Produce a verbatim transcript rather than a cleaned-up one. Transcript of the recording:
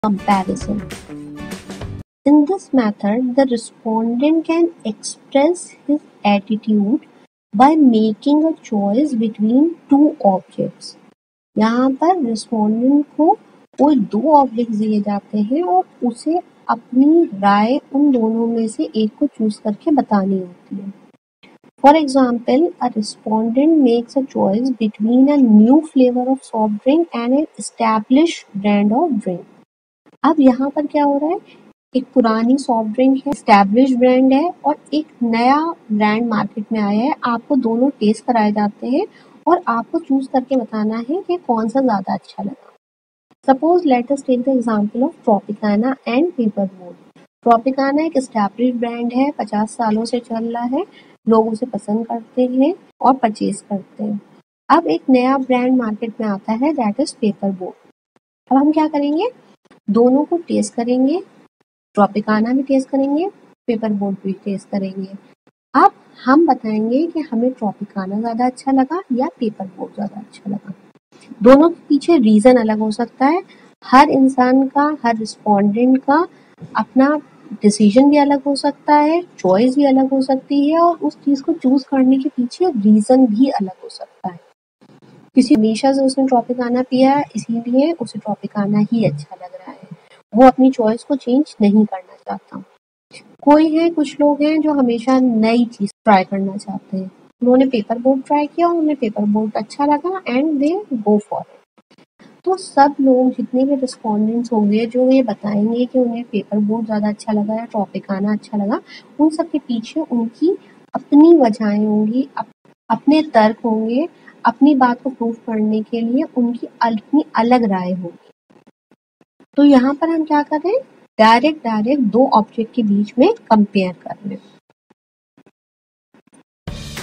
comparison. In this method, the respondent can express his attitude by making a choice between two objects. यहाँ पर respondent को कोई दो object दिए जाते हैं और उसे अपनी राय उन दोनों में से एक को चूज करके बतानी होती है. For example, a respondent makes a choice between a new flavor of soft drink and an established brand of drink. अब यहाँ पर क्या हो रहा है, एक पुरानी सॉफ्ट ड्रिंक है, एस्टैब्लिश ब्रांड है और एक नया ब्रांड मार्केट में आया है. आपको दोनों टेस्ट कराए जाते हैं और आपको चूज करके बताना है कि कौन सा ज्यादा अच्छा लगा. Suppose let us take the example of Tropicana and Paperboard. Tropicana एक एस्टैब्लिश ब्रांड है, पचास सालों से चल रहा है, लोग उसे पसंद करते हैं और परचेज करते हैं. अब एक नया ब्रांड मार्केट में आता है, दैट इज पेपरबोर्ड. अब हम क्या करेंगे, दोनों को टेस्ट करेंगे, ट्रॉपिकाना भी टेस्ट करेंगे, पेपरबोर्ड भी टेस्ट करेंगे. अब हम बताएंगे कि हमें ट्रॉपिकाना ज्यादा अच्छा लगा या पेपरबोर्ड ज्यादा अच्छा लगा. दोनों के पीछे रीजन अलग हो सकता है. हर इंसान का, हर रिस्पोंडेंट का अपना डिसीजन भी अलग हो सकता है, चॉइस भी अलग हो सकती है और उस चीज को चूज करने के पीछे रीजन भी अलग हो सकता है. किसी हमेशा से उसने ट्रॉपिकाना पिया है, इसीलिए उसे ट्रॉपिकाना ही अच्छा लग रहा है, वो अपनी चॉइस को चेंज नहीं करना चाहता. कोई है, कुछ लोग हैं जो हमेशा नई चीज ट्राई करना चाहते हैं. उन्होंने पेपर बोर्ड ट्राई किया, उन्हें पेपर बोर्ड अच्छा लगा and they go for it. तो सब लोग, जितने भी रिस्पोंडेंट्स होंगे जो ये बताएंगे कि उन्हें पेपर बोर्ड ज्यादा अच्छा लगा या ट्रॉपिकाना अच्छा लगा, उन सब के पीछे उनकी अपनी वजहें होंगी, अप, अपने तर्क होंगे, अपनी बात को प्रूव करने के लिए उनकी अपनी अलग राय होगी. तो यहाँ पर हम क्या कर रहे हैं, डायरेक्ट डायरेक्ट दो ऑब्जेक्ट के बीच में कंपेयर कर रहे हैं.